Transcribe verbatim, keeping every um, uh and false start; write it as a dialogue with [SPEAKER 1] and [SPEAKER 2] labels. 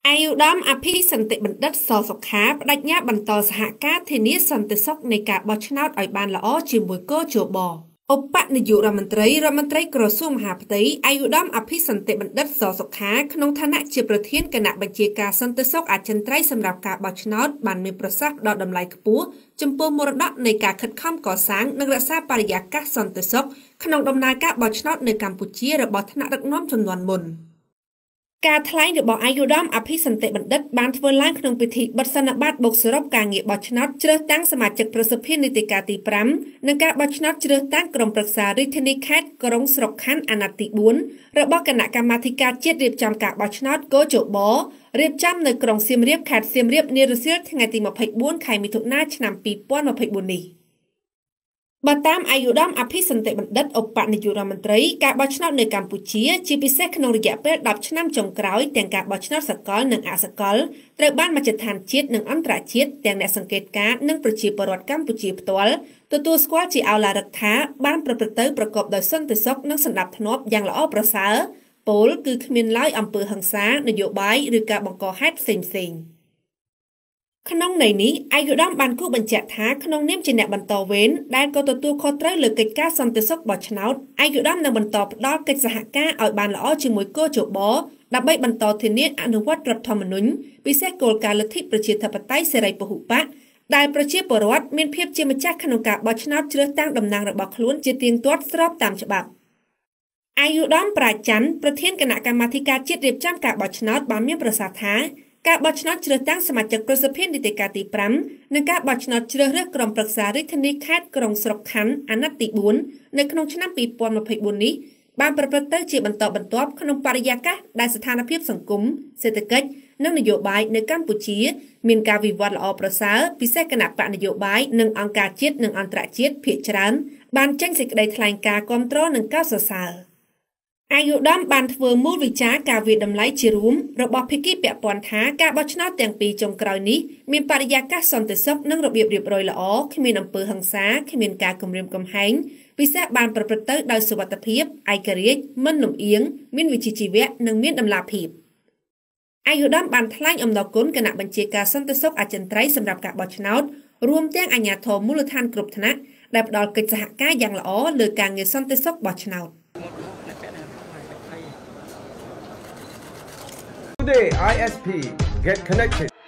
[SPEAKER 1] អាយុដំអភិសន្តិបណ្ឌិតសសុខាបដិញ្ញាបន្តសហការធានាសន្តិសុខនៃការបោះឆ្នោតឲ្យបានល្អជាមួយកោជបឧបនាយករដ្ឋមន្ត្រីរដ្ឋមន្ត្រីក្រសួងមហាផ្ទៃអាយុដំអភិសន្តិបណ្ឌិតសសុខាក្នុងឋានៈជាប្រធានគណៈបញ្ជាការសន្តិសុខអចិន្ត្រៃយ៍សម្រាប់ការបោះឆ្នោតបានមានប្រសាសន៍ផ្ដល់តម្លៃខ្ពស់ចំពោះមរតកនៃការខិតខំកសាងនិងរក្សាបរិយាកាសសន្តិសុខក្នុងដំណើរការបោះឆ្នោតនៅកម្ពុជារបស់ថ្នាក់ដឹកនាំជំនាន់មុនការថ្លែងរបស់អាយុដំអភិសន្តិបណ្ឌិតបានធ្វើឡើងក្នុងពិធីបិទសន្និបាតបូកសរុបការងារបោះឆ្នោតជ្រើសតាំងសមាជិកប្រសិទ្ធិនីតិកាលទីប្រាំនិងការបោះឆ្នោតជ្រើសតាំងក្រុមប្រឹក្សារាជធានីខេត្តក្រុងស្រុកខណ្ឌអាណត្តិទីបួនរបស់គណៈកម្មាធិការជាតិរៀបចំការបោះឆ្នោតកោជបរៀបចំនៅក្រុងសៀមរាបខេត្តសៀមរាបនារសៀលថ្ងៃទីម្ភៃបួនខែមិថុនាឆ្នាំពីរពាន់ម្ភៃបួននេះបើតាមអាយុដំអភិសន្តិបណ្ឌិតឧបនាយករដ្ឋមន្ត្រីការបោះឆ្នោតនៅកម្ពុជាជាពិសេសក្នុងរយៈពេលដប់ឆ្នាំចុងក្រោយទាំងការបោះឆ្នោតសកលនិងអសកលត្រូវបានមជ្ឈដ្ឋានជាតិនិងអន្តរជាតិទាំងអ្នកសង្កេតការណ៍និងប្រជាពលរដ្ឋកម្ពុជាផ្ទាល់ទទួលស្គាល់ជាឱឡារិកថាបានប្រព្រឹត្តទៅប្រកបដោយសន្តិសុខនិងសណ្ដាប់ធ្នាប់យ៉ាងល្អប្រសើរពោលគឺគ្មានឡើយអំពើហិង្សានយោបាយឬការបង្កហេតុផ្សេងៗក្នុងន័យនេះអាយុដំបានគូបញ្ជាក់ថាក្នុងនាមជាអ្នកបន្តវេនដែលក៏ទទួលខុសត្រូវលើកិច្ចការសន្តិសុខបោះឆ្នោតអាយុដំនឹងបន្តផ្ដល់កិច្ចសហការឲ្យបានល្អជាមួយកោជបដើម្បីបន្តធានាអនុវត្តរដ្ឋធម្មនុញ្ញពិសេសគោលការណ៍លទ្ធិប្រជាធិបតេយ្យសេរីពហុបកដែលប្រជាពលរដ្ឋមានភាពជាម្ចាស់ក្នុងការបោះឆ្នោតជ្រើសតាំងតំណាងរបស់ខ្លួនជាទៀងទាត់ស្របតាមច្បាប់អាយុដំប្រាច័ន្ទប្រធានគណៈកម្មាធិការជាតិរៀបចំការបោះឆ្នោតបានមានប្រសាសន៍ថាការបោះឆ្នោតជ្រើសតាំងសមាជិកប្រសិទ្ធិនីតិកាលទីប្រាំនិងការបោះឆ្នោតជ្រើសរើសក្រុមប្រឹក្សារាជធានីខេត្តក្រុងស្រុកខណ្ឌអាណត្តិទីបួននៅក្នុងឆ្នាំពីរពាន់ម្ភៃបួននេះបានប្រព្រឹត្តទៅជាបន្តបន្ទាប់ក្នុងបរិយាកាសដែលស្ថានភាពសង្គមសេដ្ឋកិច្ចនិងនយោបាយនៅកម្ពុជាមានការវិវត្តល្អប្រសើរពិសេសគណៈបកនយោបាយនិងអង្គការជាតិនិងអន្តរជាតិភាគច្រើនបានចេញសេចក្តីថ្លែងការណ៍គាំទ្រនិងកោតសរសើរអាយុដំបានធ្វើមូលវិចារការវិតម្លៃជារួមរបស់ភាគីពាក់ព័ន្ធថាការបោះឆ្នោតទាំងពីរចុងក្រោយនេះមានបរិយាកាសសន្តិសុខនិងរបៀបរៀបរយល្អគ្មានអំពើហិង្សាគ្មានការគំរាមកំហែងពិសេសបានប្រព្រឹត្តទៅដោយសុវត្ថិភាពឯករាជ្យមិនលំអៀងមានវិជ្ជាជីវៈនិងមានតម្លាភាពអាយុដំបានថ្លែងអំណរគុណគណៈបញ្ជាការសន្តិសុខអចិន្ត្រៃយ៍សម្រាប់ការបោះឆ្នោតរួមទាំងអាជ្ញាធរមូលដ្ឋានគ្រប់ថ្នាក់ដែលផ្ដល់កិច្ចសហការយ៉ាងល្អលើការងារសន្តិសុខបោះឆ្នោត
[SPEAKER 2] Today I S P get connected